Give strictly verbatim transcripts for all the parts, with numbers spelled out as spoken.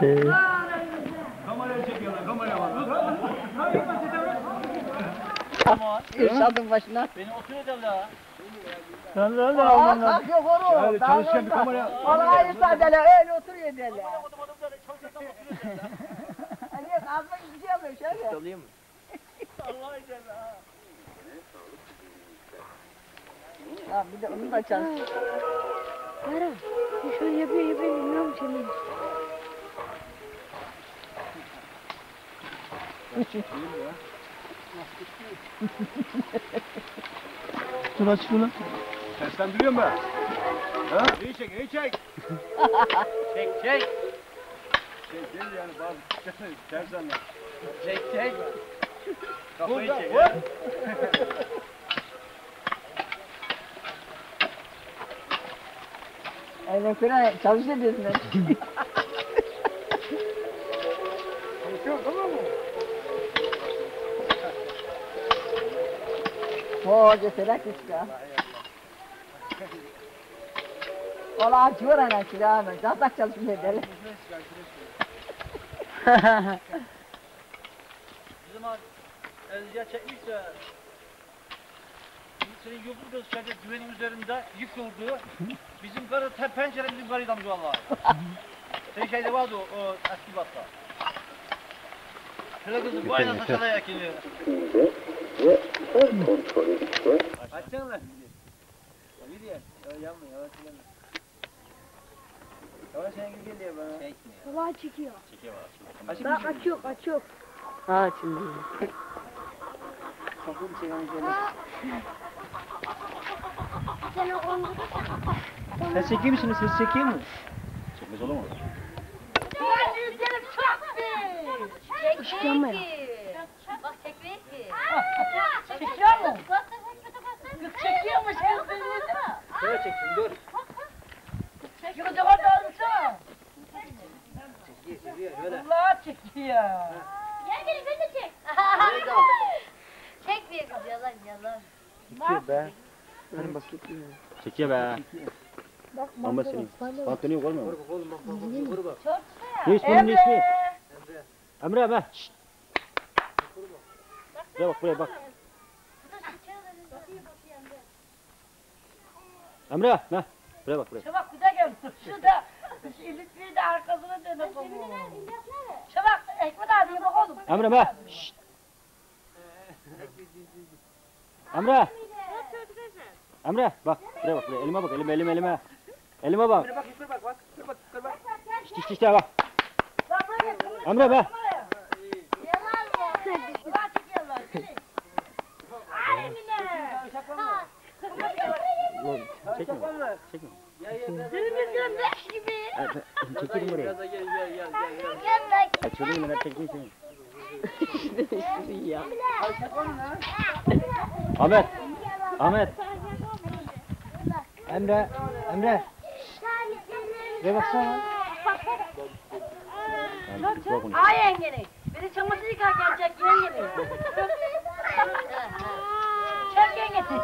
Kameraya çekiyorlar, kameraya bak. Irşadın başına. Beni oturuyor devla. Sen de öyle alman lazım. Kalkıyor koru. Yani çalışırken bir kamera... Vallahi sadece öyle oturuyor derler. Hani kalkmak gidiyor şöyle. Alayım mı? Allah'a emanet. Ha bir de onu da çalsın. Merhaba. Şöyle yapıyor yapıyor bilmiyorum seni. Dur aç bunu. Seslendiriyor mu? Ha? İyi çek, iyi çek. Çek çek. Şey değil yani bazı tersenler. Çek çek. Kafayı Burada, çek. vur. Aynen falan çalışıyor diyorsun. Çalışıyor tamam mı? Hoca felak işte. Valla açıyor aynen silahını. Zaten çalışmıyor derler. Bizim an Elziya çekmişse senin yokluğu da dışarıda güvenin üzerinde yıkıldı. Bizim karı te pencere bizim karıylamış vallahi. Senin şeyde vardı o, o eski batta. Şöyle kızım bu aynasına sana yakınıyor. Açsana lan. Bir diye. Öyle yanma yavaş yanma. Yavaş sen gibi geliyor bana. Çekmiyor. Vallahi çekiyor. Çekiyor bana. Bak açıyor açıyor. Ha şimdi. Kapım çekelim şöyle. Sen o onu. Sen çekeyim misiniz? Siz çekeyim mi? Çekmez olur mu? Işıklanma ya. Bak çekmeyin ki. Çekiyor mu? Kız çekiyormuş kız beni. Şöyle çeksin dur. Çekiyor da var da almışsana. Çekiyor çekiyor şöyle. Allah çekiyor. Gel gelin beni de çek. Çekmiyor kız yalan yalan. Çekiyor be. Hani bak çekiyor. Çekiyor be. Bak Ama senin. Bak dönüyor görmüyor musun? Oğlum bak bak bak. Vur bak. Ne ismi bunun ismi? Emre. Emre abi. Şşt. Buraya bak buraya bak. Emre ha. Buraya bak buraya. Şabak bir de gel. Şurada. İlitliği de arkasına dönüp bu. Şabak ekmek ağzına bak oğlum. Emre be. Şşt. Emre. Emre bak buraya bak buraya. Elime bak elime elime elime. Elime bak. Dur bak yukarı bak bak. Dur bak yukarı bak. İşte işte işte bak. Bak buraya gel. Emre be. Ulan çekiyorlar. Ay Emine. Çekme. Çekme. Gel gel gel. Düğümüzün beş gibi. Çekeyim buraya. Gel gel gel gel gel. Gel bak. Açıyorum ben çekeyim seni. Ya. Ahmet. Ahmet. Emre. Emre. Buraya baksana. Ay yengeni. Beni çamaşır yıkarken çek yengeni. Çek yengeni.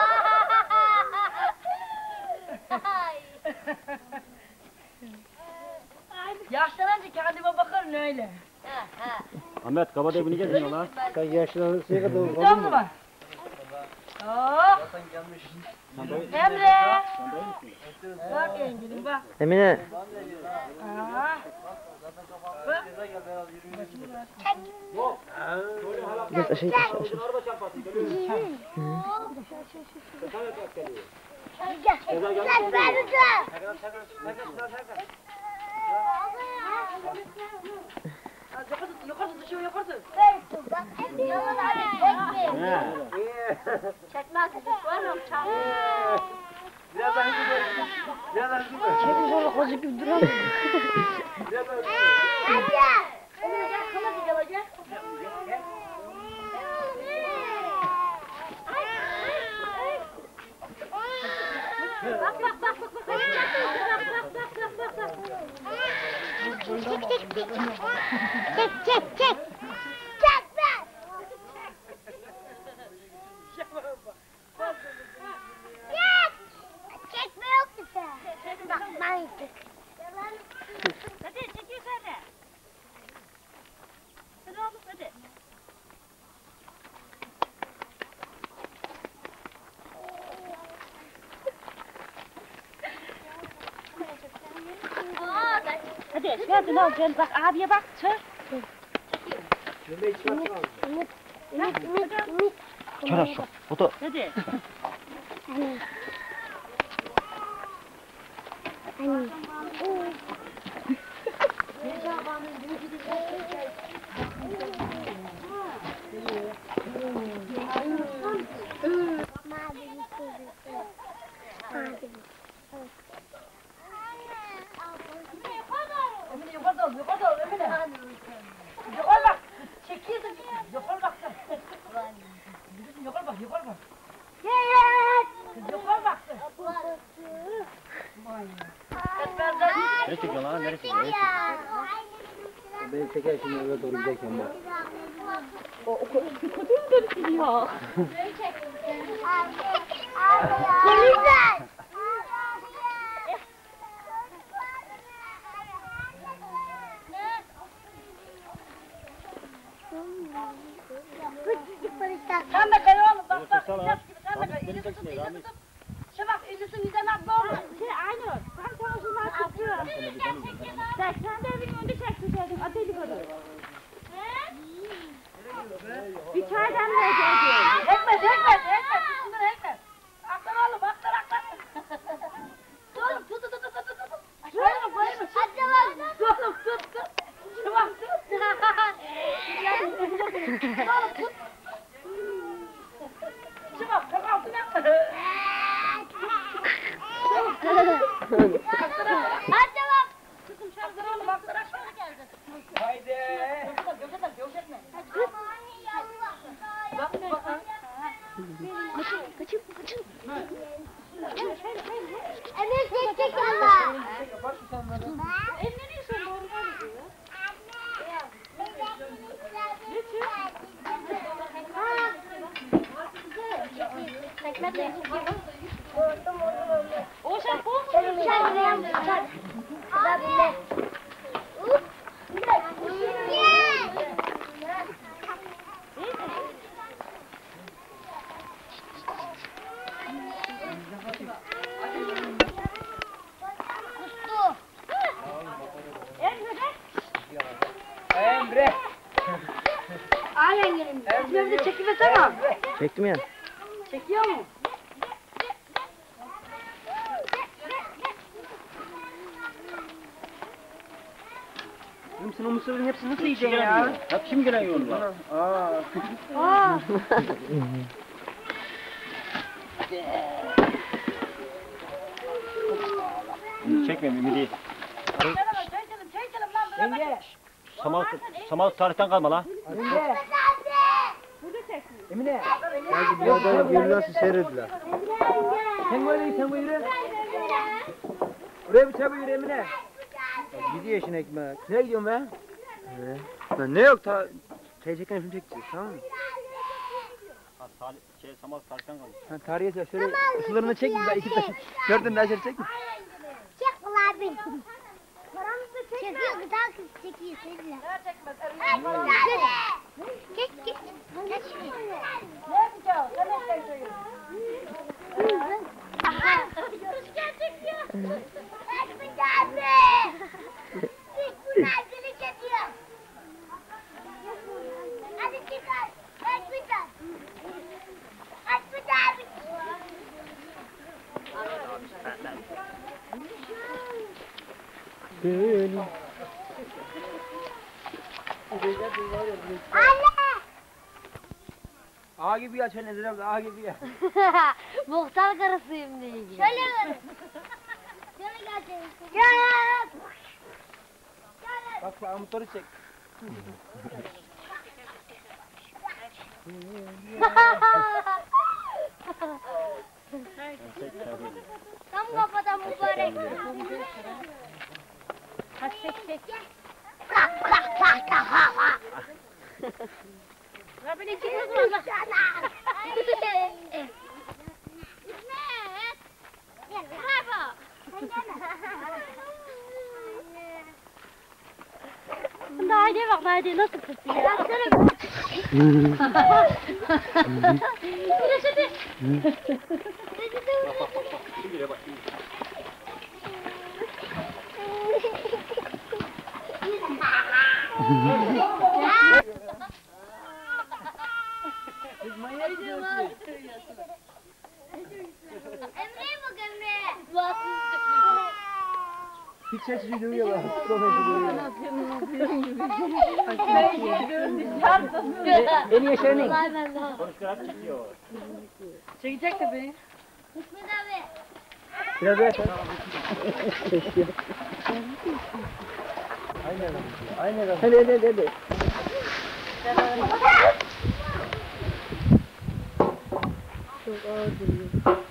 Yaşlanınca kendime bakarım öyle. Ahmet kabada bineceğiz mi lan? Sen yaşlanırsın kadar olur Tamam mu? mı? Oh. Zaten gelmiş. Emre. Bak yengenim bak. Emine. Aa. Bak. Gel aşağı git aşağı aşağı. Araba çarpasın. Sen vereceğim. Yukarı yukarı düşüyor yukarı. Yalan abi çekme. Çekme ateşi var mı? Biraz daha hızlı dur. Biraz daha hızlı dur. Çekmiş onu koca gibi duramıyor. Biraz daha hızlı dur. Emre gel kıma gel hocam. Bak bak bak bak bak. Bak bak bak bak bak. Çek çek çek. Çek ben. Çek. Çekme yok ki sen. Bak ben. Hadi çekiyorsun hadi. geç geldin al gel bak abiye bak çık. Çıkar aşağı. Foto. Hadi. Emine yukarıda ol yukarıda ol Emine. Yukarı bak. Çekiyorsun. Yukarı bak sen. Kızım yukarı bak yukarı bak. Kız yukarı bak sen. Nereye çekiyorsun lan? Nereye çekiyorsun? Nereye çekiyorsun? Beni çeker şimdi eve doğru giderken bak. Polisler. Sen de kay oğlum bak Yok, bak. çeksene İlyas lan. gibi sen de Ramiz kay. beni İlyas'ın çeksene, İlyas'ın. Ramiz. Şey bak İlyas'ın yüzden atma oğlum. Şey aynı. Ben sana şunları tutuyorum. Sen sen de evin önünde çektirseydin. Adeli böyle. Bir çay demleyeceğim. Ekmez ekmez ekmez. Üstünden ekmez. Aklan oğlum aklan aklan. Oğlum tut tut tut tut tut. Koyma koyma. Hadi bak. Tut tut tut tut. Şu bak tut. Oğlum tut. Şu bak çok altına. Hadi bak. Kızım şarkı oğlum aklan aşağı geldi. Haydi. Gözetler gözetler. Bak bak. Emir çekecek valla. Evleniyorsun doğru diyor. O şey bu mu? Emre. Aynen gelin. İsmimi de çekilmesene. Çektim ya. Çekiyor mu? Oğlum sen o mısırın hepsini nasıl yiyeceksin ya? Hep kim gelen yolun var? Aa. Aa. Çekmeyeyim Ümidi. Çekelim çekelim çekelim lan. Böyle bak. Yenge. Samal, Samal tarihten kalma lan. Emine. Emine. Belki biraz daha bir nasıl seyrediler. Sen böyle sen böyle. Buraya bir çabuk yürü Emine. Gidiyor yaşın ekmek. Nereye gidiyorsun be? Ee, lan ne yok ta... Teyzekten film çekeceğiz tamam mı? Ha, Salih, şey, Samal tarihten kalma. Ha, tarihe çek şöyle ısılarını çek bir daha iki tane. Gördün mü aşağı çek mi? Çek ulan beni. Çekiyor güzel kız çekiyor seninle. Çek çek. Çek. Ne yapacağız? Sen ne çekiyorsun? Aha. Rüzgar çekiyor. Ekmek abi. Çek bunlar seni çekiyor. Hadi çıkar. Ekmek abi. Ekmek abi. Benim. Anne. Ağa gibi ya şöyle Nezir abla ağa gibi ya. Muhtar karısıyım diye. Şöyle vur. Şöyle gel. Gel. Bak sağ motoru çek. Tam kafadan mübarek. Hadi çek çek. Kalk kalk kalk kalk. Rabbine çıkıyorsun valla. İsmet. Gel merhaba. Haydi bak haydi nasıl tutuyor? Siz manyak mısınız? Emre'ye bak Emre. Hiç sesini duyuyorlar. Profesör duyuyorlar. En iyi yaşarının. Konuşarak çekiyor. Çekecek de beni. İsmet abi. Biraz daha. Keşke. Aynen. Aynen. Hadi hadi hadi. Çok ağır duruyor.